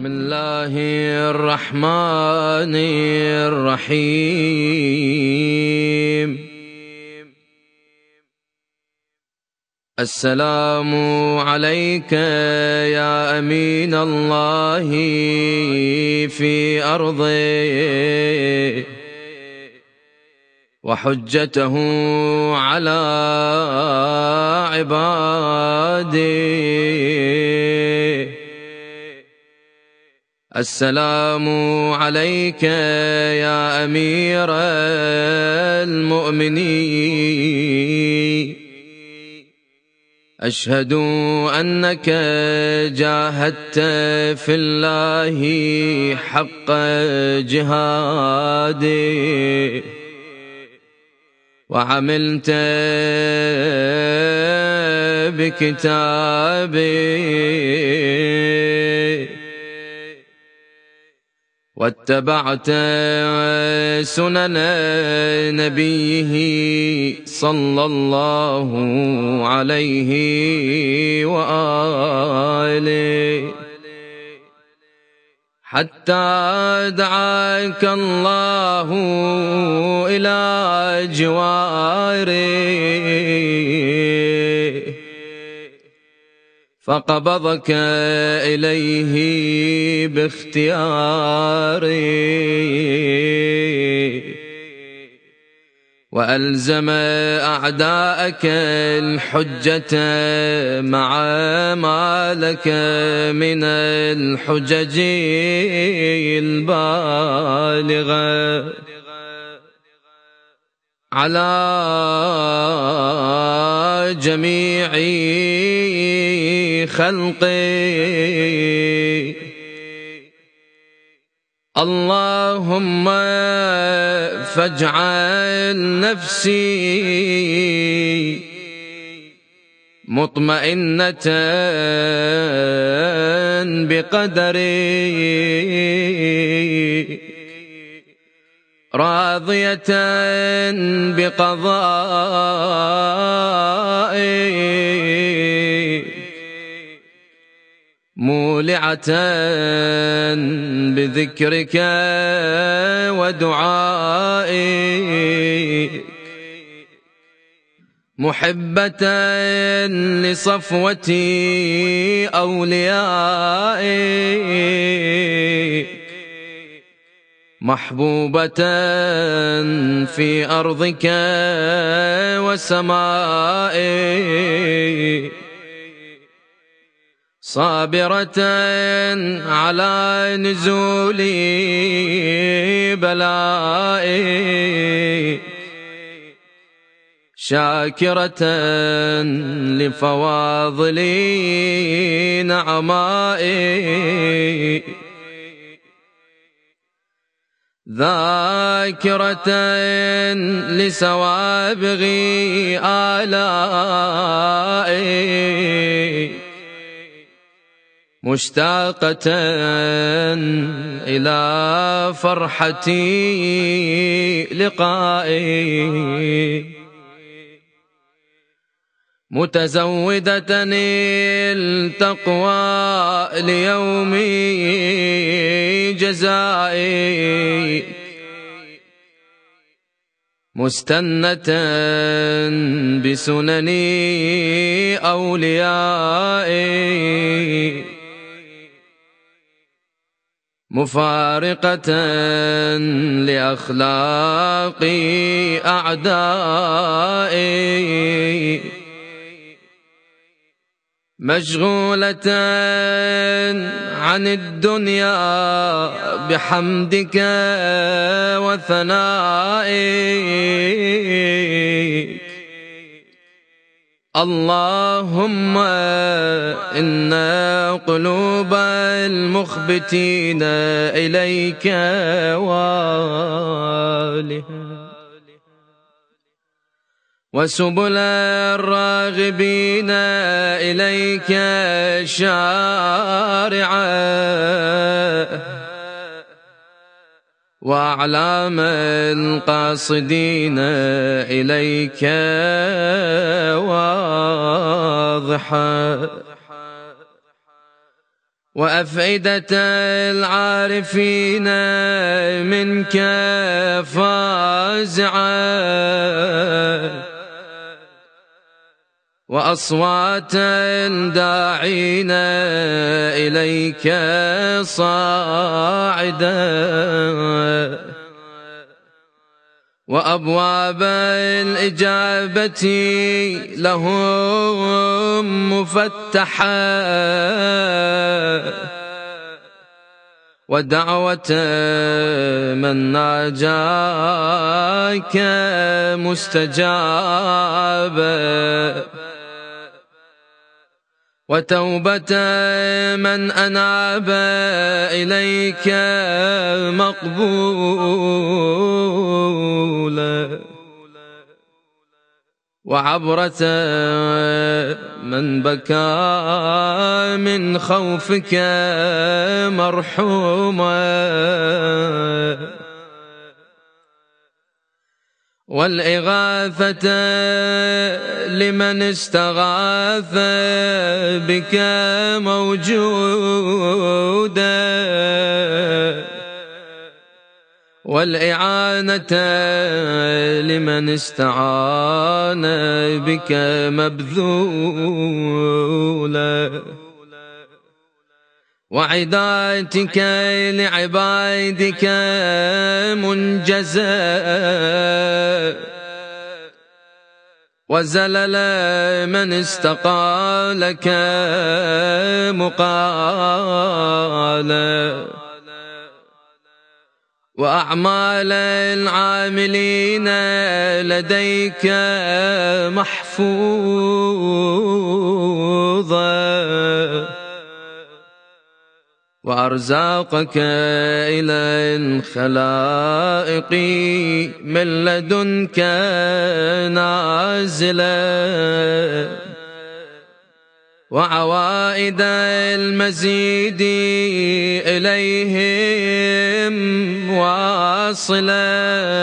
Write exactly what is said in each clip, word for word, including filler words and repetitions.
بسم الله الرحمن الرحيم. السلام عليك يا أمين الله في أرضه، وحجته على عباده. السلام عليك يا أمير المؤمنين، أشهد أنك جاهدت في الله حق جهاده، وعملت بكتابه، واتبعت سنن نبيه صلى الله عليه وآله، حتى دعاك الله إلى جواره، فقبضك إليه باختياره، وألزم أعداءك الحجة مع ما لك من الحجج البالغة على جميع خلقه. اللهم فاجعل نفسي مطمئنة بقدري، راضية بقضائي، مولعة بذكرك ودعائي، محبة لصفوة أوليائي، محبوبة في أرضك وسمائي، صابرة على نزول بلائي، شاكرة لفواضل نعمائي، ذاكرة لسوابغ آلائي، مشتاقة إلى فرحتي لقائي، متزودة التقوى ليوم جزائي، مستنة بسنن أوليائي، مفارقة لأخلاق أعدائي، مشغولة عن الدنيا بحمدك وثنائك. اللهم إن قلوب المخبتين إليك والها، وسبل الراغبين إليك شارعا، وأعلام القاصدين إليك واضحا. وأفئدة العارفين منك فازعة، وأصوات الداعين إليك صاعدة، وأبواب الإجابة لهم مفتحة، ودعوة من ناجاك مستجابة، وتوبة من أناب إليك مقبولة، وعبرة من بكى من خوفك مرحومة، والإغاثة لمن استغاث بك موجودة، والإعانة لمن استعان بك مبذولة، وعدايتك لعبادك منجزة، وزلل من استقى لك مقالا، وأعمال العاملين لديك محفوظة، وأرزاقك إلى الخلائق من لدنك نازلة، وعوائد المزيد إليهم واصلة،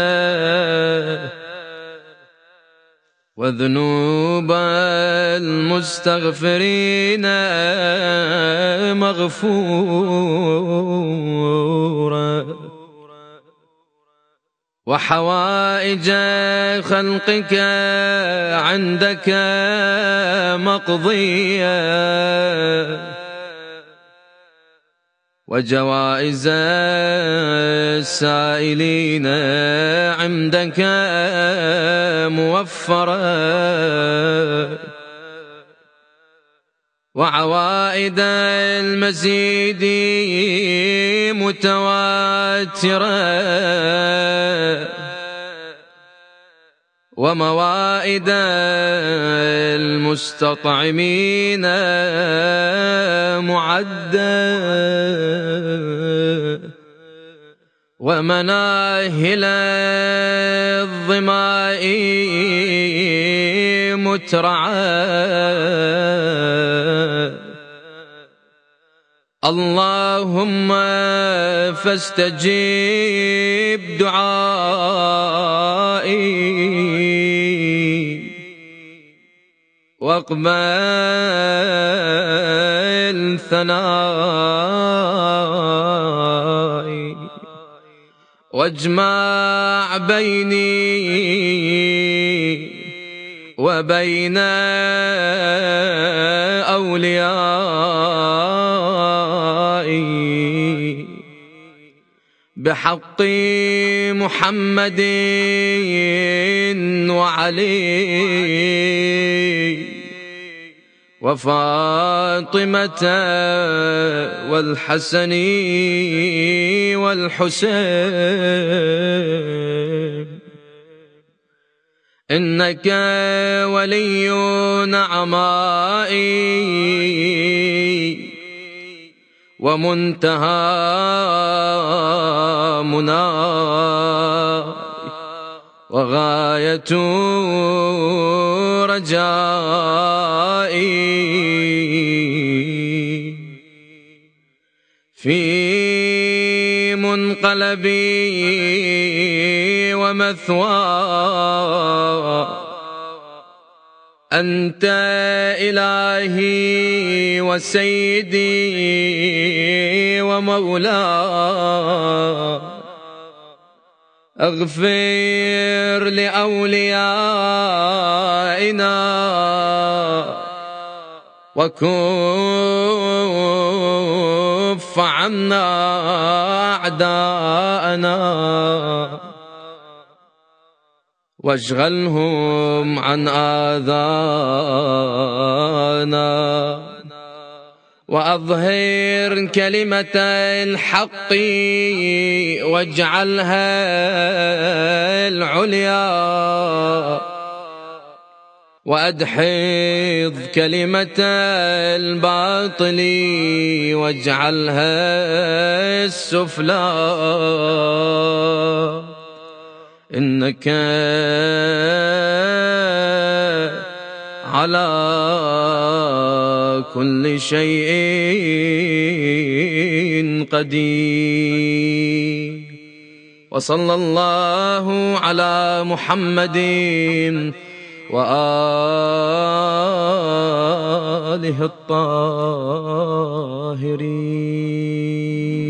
وذنوب المستغفرين مغفورة، وحوائج خلقك عندك مقضية، وجوائز السائلين عندك موفرة، وعوائد المزيد متواترة، وموائد المستطعمين معدة، ومناهل الظماء مترعى. اللهم فاستجب دعائي، واقبل ثنائي، واجمع بيني وبين أوليائي بحق محمد وعلي وفاطمة والحسن والحسين، إنك ولي نعمائي ومنتهى مناي وغاية رجائي، في منقلبي ومثواي أنت إلهي وسيدي ومولاي، اغفر لأوليائنا وكف عنا أعداءنا، واشغلهم عن آذانا، وأظهر كلمة الحق واجعلها العليا، وأدحض كلمة الباطل واجعلها السفلى، إنك على كل شيء قدير. وصلى الله على محمد وآله الطاهرين.